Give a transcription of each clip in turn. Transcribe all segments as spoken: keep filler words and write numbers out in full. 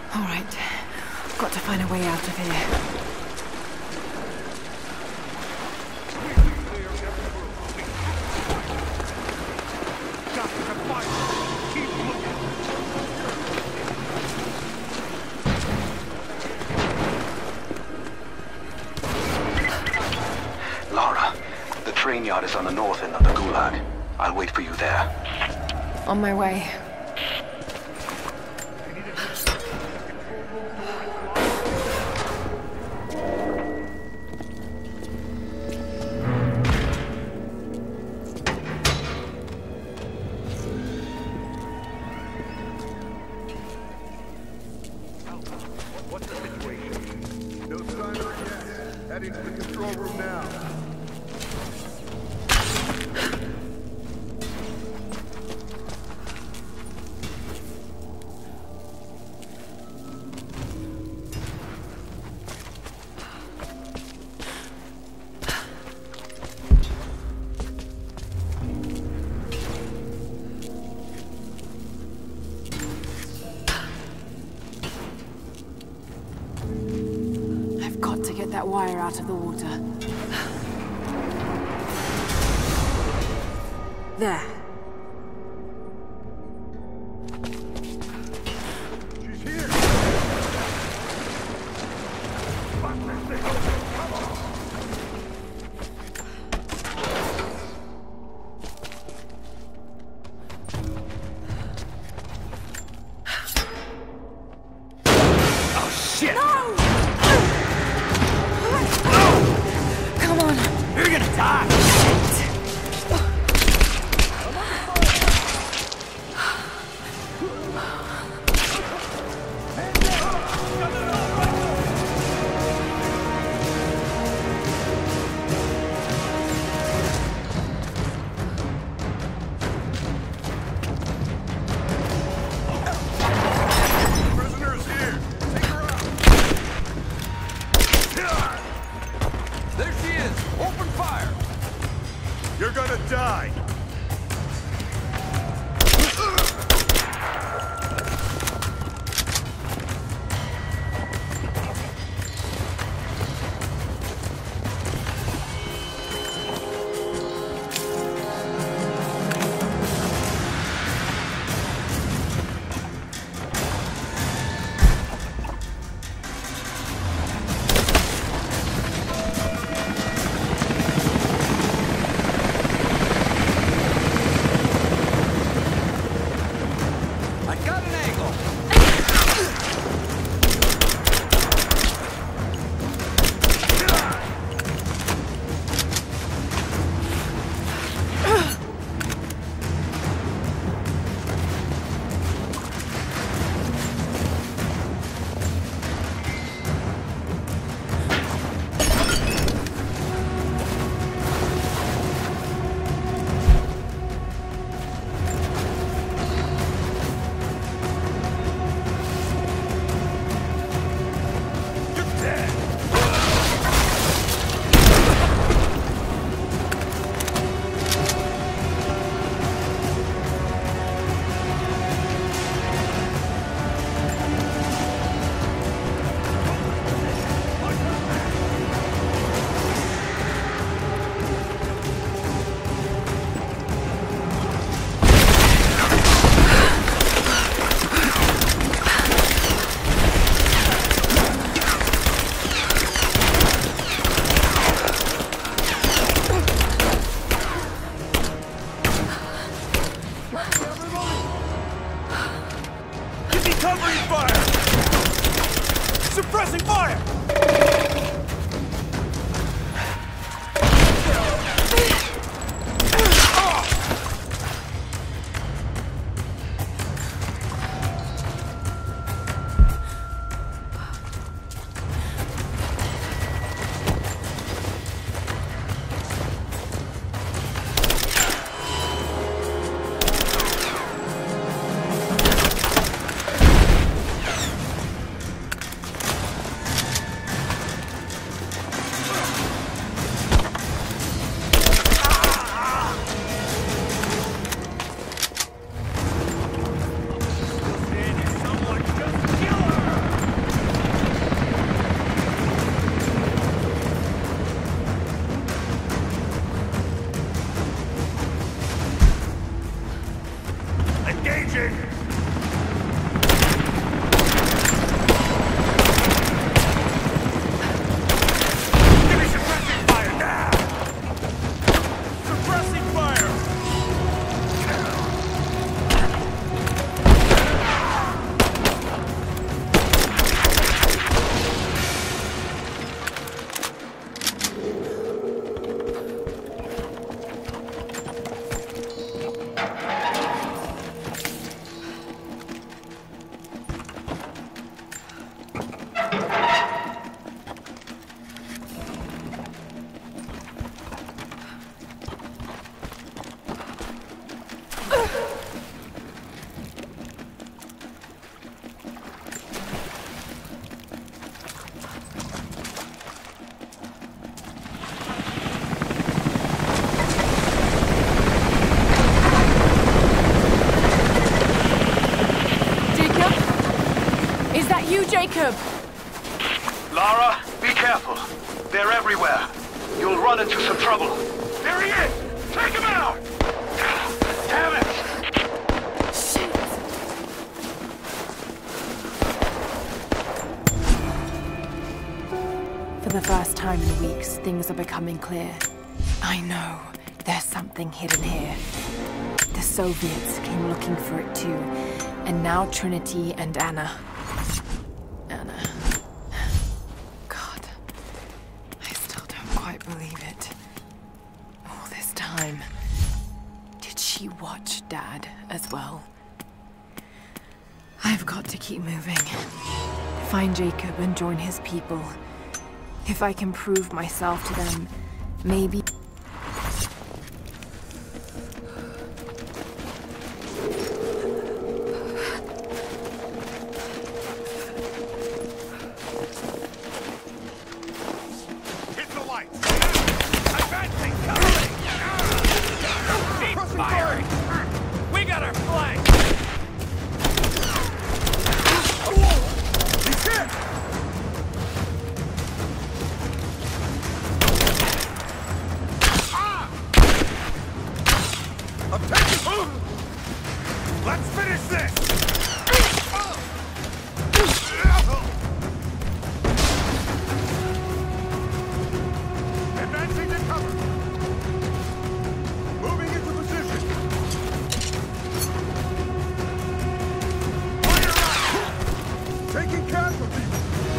All right. Got to find a way out of here. Lara, the train yard is on the north end of the Gulag. I'll wait for you there. On my way. What's the situation? No sign of it yet. Heading to the control room now. Get that wire out of the water. There. She's here! Fuck this thing! Come on! Oh shit! No! Come on! You're gonna die! Prisoner's here! Take her out! There she is! Open fire! You're gonna die! I got an angle! Covering fire! Suppressing fire! that you, Jacob? Lara, be careful. They're everywhere. You'll run into some trouble. There he is! Take him out! Damn it! Shit! For the first time in weeks, things are becoming clear. I know. There's something hidden here. The Soviets came looking for it too. And now Trinity and Anna. Anna. God. I still don't quite believe it. All this time. Did she watch Dad as well? I've got to keep moving. Find Jacob and join his people. If I can prove myself to them, maybe... Hit the lights! Advancing cavalry! Keep firing! We got our flank! He's hit! I'm taking... Let's finish this! Advancing to cover! Moving into position! Fire out! Taking casualties!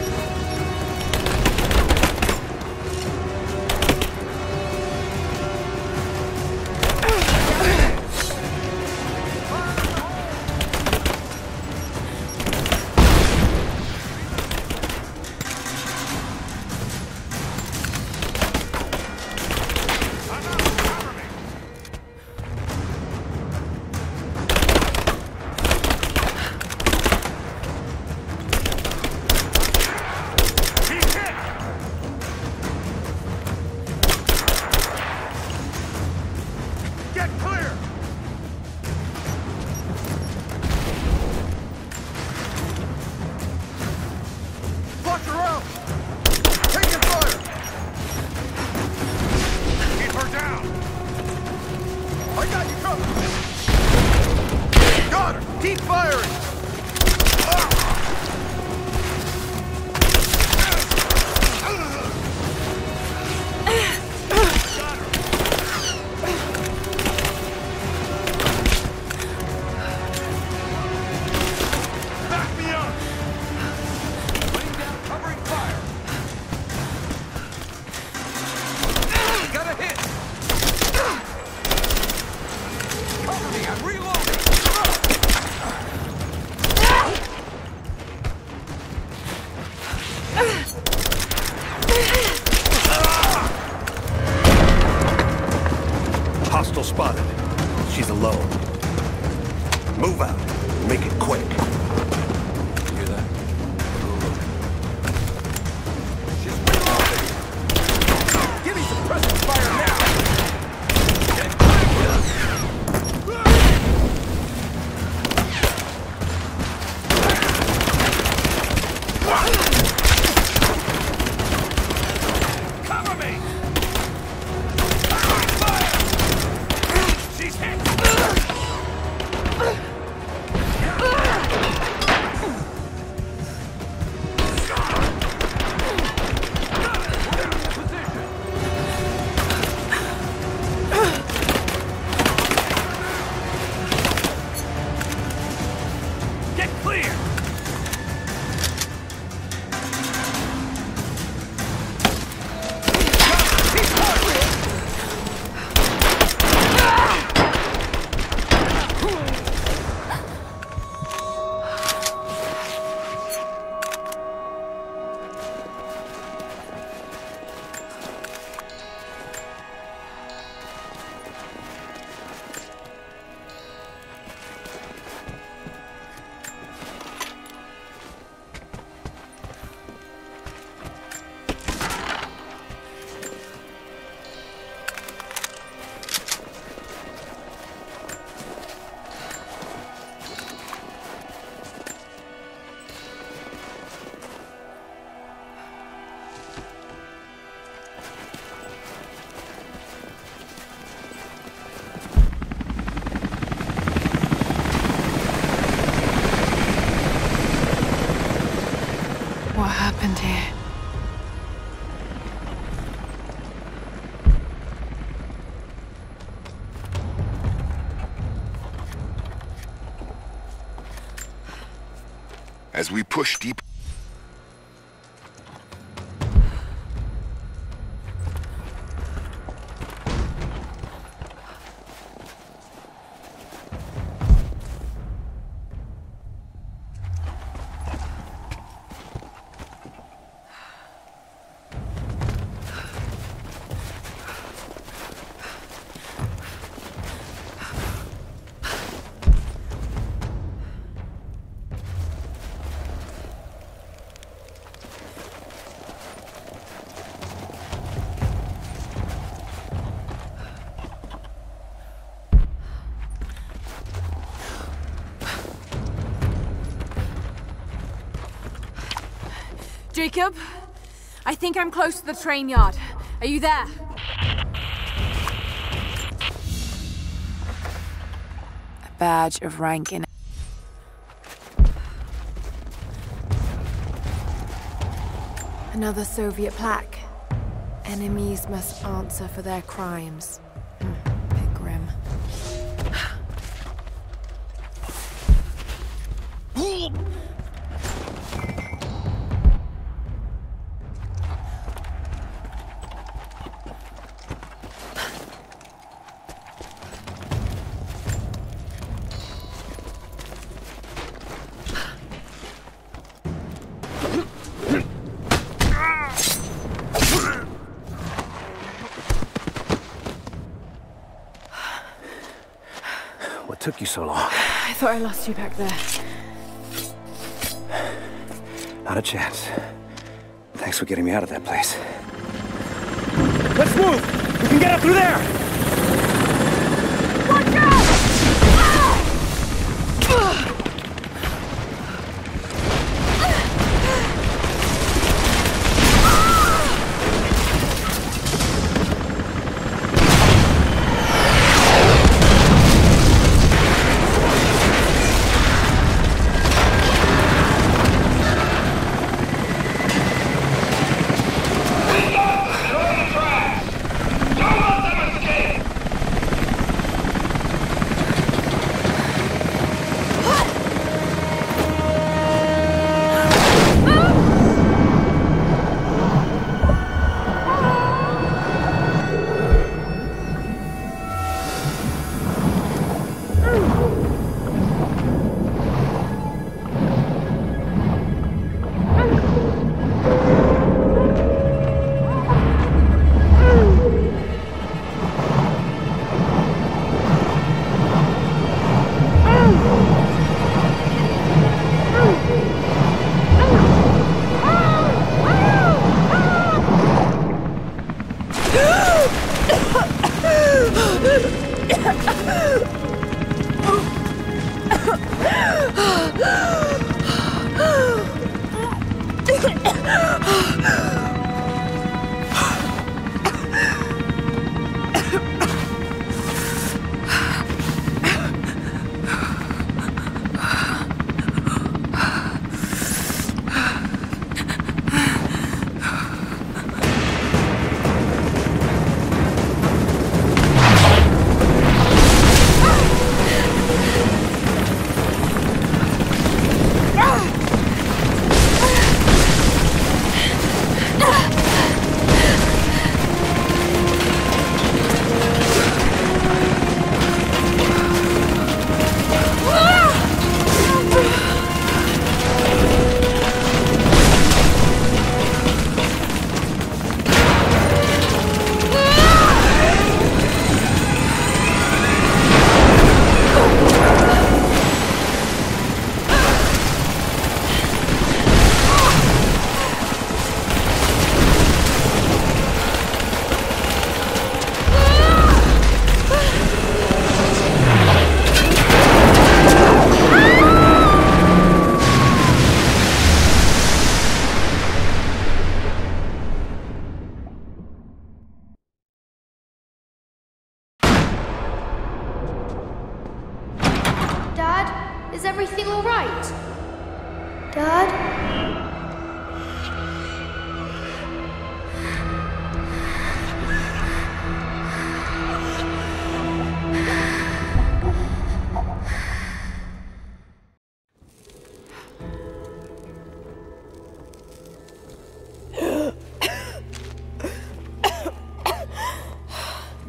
Get clear! Flush her out! Taking fire! Keep her down! I got you covered! Got her! Keep firing! Back me up! Laying down covering fire! Got a hit! Cover me, I'm reloading! Hostile spotted. She's alone. Move out. Make it quick. Hear that? She's reloading! Give me some presence fire now! Cover me! Covering fire! What happened here? As we push deep... Jacob, I think I'm close to the train yard. Are you there? A badge of rank in... Another Soviet plaque. Enemies must answer for their crimes. Hmm, bit grim. What took you so long? I thought I lost you back there. Not a chance. Thanks for getting me out of that place. Let's move! We can get up through there! Watch out! Don't let them escape!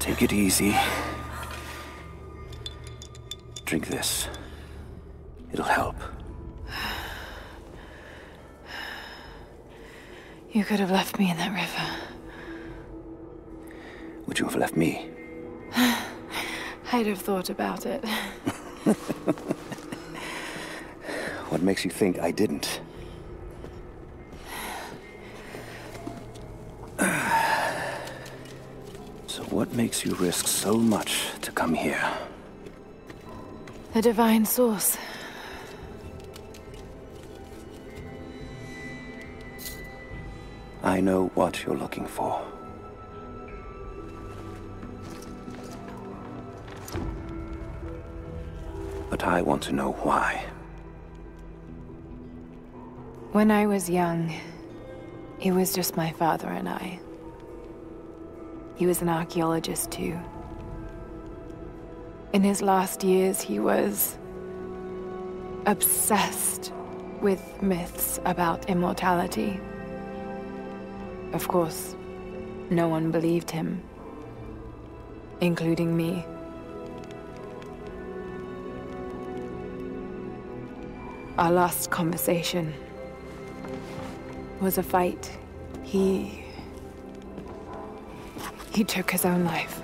Take it easy. Drink this. It'll help. You could have left me in that river. Would you have left me? I'd have thought about it. What makes you think I didn't? So what makes you risk so much to come here? The divine source. I know what you're looking for. But I want to know why. When I was young, it was just my father and I. He was an archaeologist too. In his last years, he was obsessed with myths about immortality. Of course, no one believed him, including me. Our last conversation was a fight. He... he took his own life.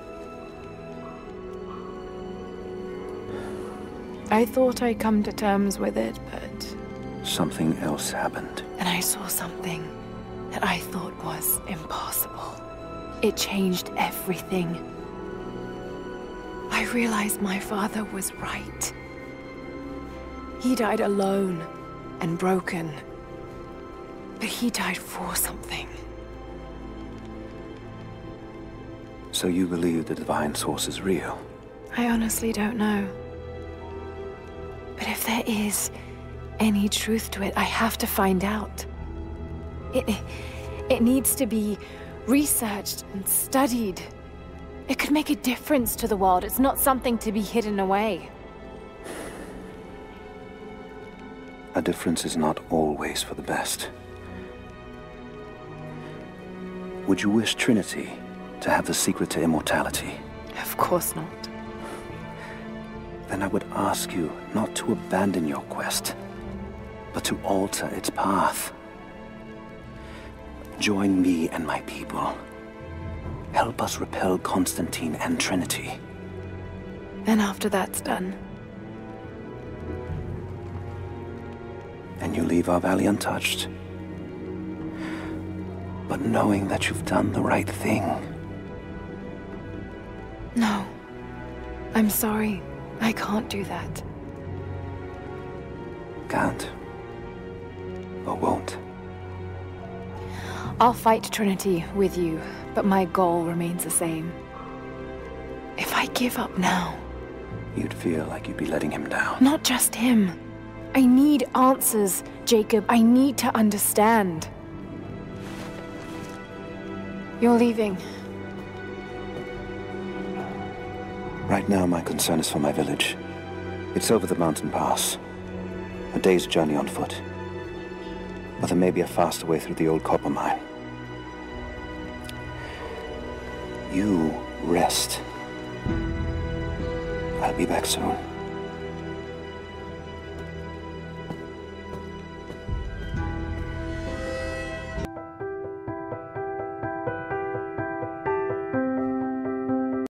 I thought I'd come to terms with it, but... Something else happened. And I saw something that I thought was impossible. It changed everything. I realized my father was right. He died alone and broken. But he died for something. So you believe the divine source is real? I honestly don't know. But if there is any truth to it, I have to find out. It, it needs to be researched and studied. It could make a difference to the world. It's not something to be hidden away. A difference is not always for the best. Would you wish Trinity to have the secret to immortality? Of course not. Then I would ask you not to abandon your quest, but to alter its path. Join me and my people. Help us repel Constantine and Trinity. Then after that's done... and you leave our valley untouched. But knowing that you've done the right thing. No. I'm sorry. I can't do that. Can't. Or won't. I'll fight Trinity with you, but my goal remains the same. If I give up now... You'd feel like you'd be letting him down. Not just him. I need answers, Jacob. I need to understand. You're leaving. Right now, my concern is for my village. It's over the mountain pass. A day's journey on foot. But there may be a faster way through the old copper mine. You rest. I'll be back soon.